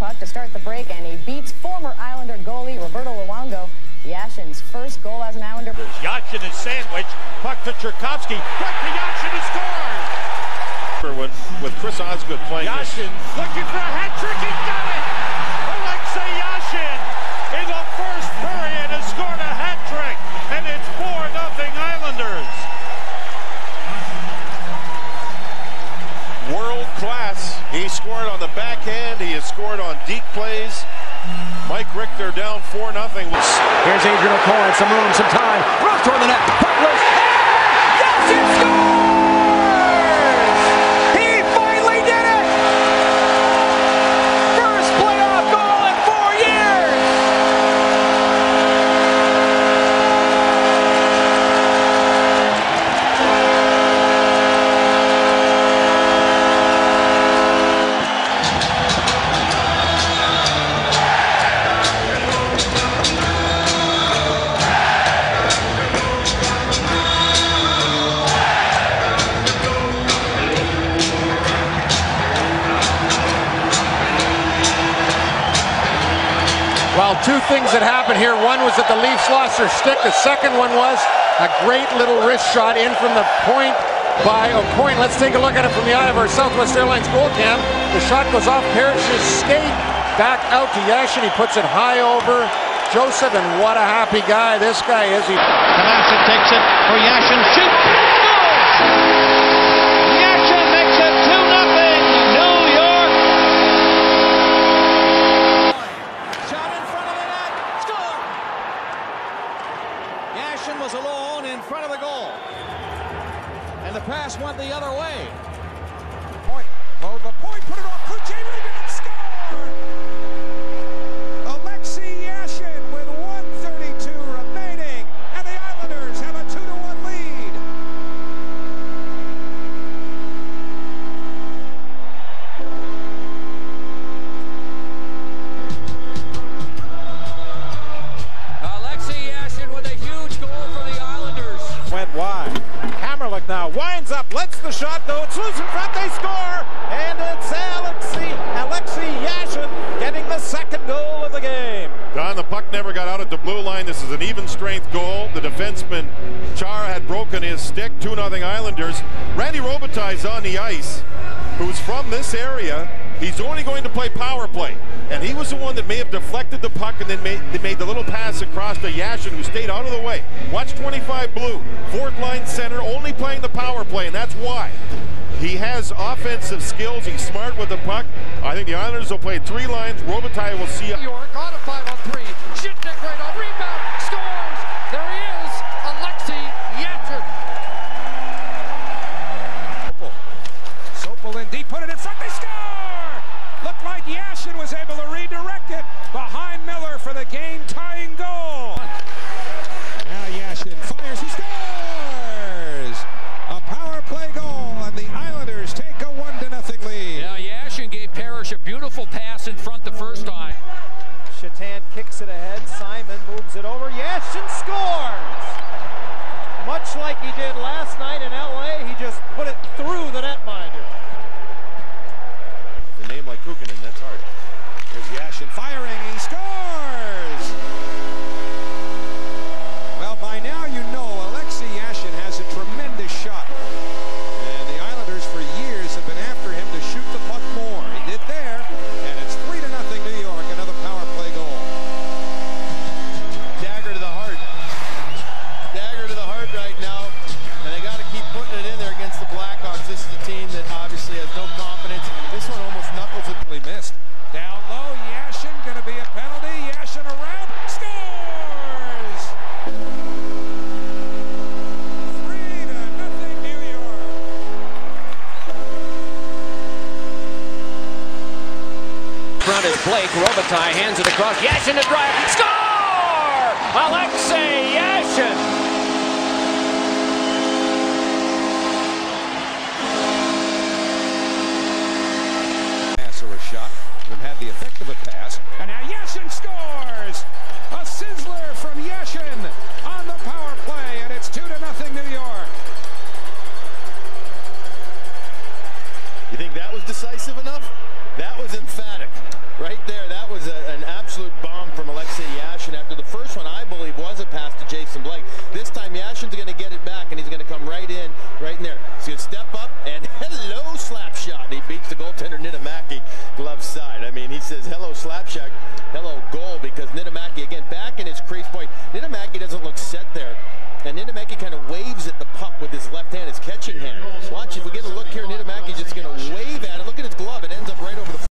puck to start the break, and he beats former Islander goalie Roberto Luongo. Yashin's first goal as an Islander. Yashin is sandwiched. Puck to Tchaikovsky. Right to Yashin to score. With Chris Osgood playing Yashin looking for a hat trick. He got it. Alexei Yashin in the first period has scored a hat trick, and it's 4-0 Islanders. World class. He scored on the backhand. He has scored on deep plays. Mike Richter down 4-0. Here's Adrian O'Connor. Some room, some time. Rough toward the net. Puck loose. Yashin scores! He finally did it! First playoff goal in 4 years! Well, two things that happened here. One was that the Leafs lost their stick. The second one was a great little wrist shot in from the point by O'Coin. Let's take a look at it from the eye of our Southwest Airlines goal cam. The shot goes off Parrish's skate, back out to Yashin. He puts it high over Joseph, and what a happy guy this guy is. Kanashin takes it for Yashin. Shoot! Yashin makes it 2-0 New York. Shot in front of the net. Score! Yashin was alone in front of the goal. And the pass went the other way. Point. Load the point. Put it off. Kuche Regan and score! Alexei Yashin with 1:32 remaining. And the Islanders have a 2-1 lead. Alexei Yashin with a huge goal for the Islanders. Went wide. Hammerlick now winds up, lets the shot go. It's loose in front. They score, and it's Alexei Yashin getting the second goal of the game. Don, the puck never got out at the blue line. This is an even strength goal. The defenseman Chara had broken his stick. 2-0 Islanders. Randy Robitaille's on the ice, who's from this area. He's only going to play power play, and he was the one that may have deflected the puck and then made the little pass across to Yashin, who stayed out of the way. Watch 25 blue, fourth line center, only playing the power play, and that's why. He has offensive skills. He's smart with the puck. I think the Islanders will play 3 lines. Robitaille will see. York on a 5-on-3. Shitnik right on rebound. Scores. There he is. Alexei Yashin. Sopel in deep. Put it in front. They score. Looked like Yashin was able to redirect it behind Miller for the game-tying goal. Now Yashin fires. He scores. A power play goal, and the Islanders take a 1-0 lead. Yeah, Yashin gave Parrish a beautiful pass in front the first time. Shatan kicks it ahead. Simon moves it over. Yashin scores! Much like he did last night in LA, he just put it through the netminder. A name like Kukanen, that's hard. Here's Yashin firing. He scores! Well, by now you know Alexei Yashin has a tremendous shot. And the Islanders for years have been after him to shoot the puck more. He did there, and it's 3-0 New York, another power play goal. Dagger to the heart. Dagger to the heart right now. And they got to keep putting it in there against the Blackhawks. This is a team that obviously has no confidence. This one almost knuckles it. Missed. Down low, Yashin going to be a penalty. Yashin around, scores! 3-0 New York. Front is Blake. Robitaille hands it across. Yashin to drive. Score! Alexei Yashin! Shot that had the effect of a pass, and now Yashin scores! A sizzler from Yashin on the power play, and it's 2-0 New York. You think that was decisive enough? That was emphatic. Right there. Niittymaki glove side. I mean, he says, hello, Slapshot.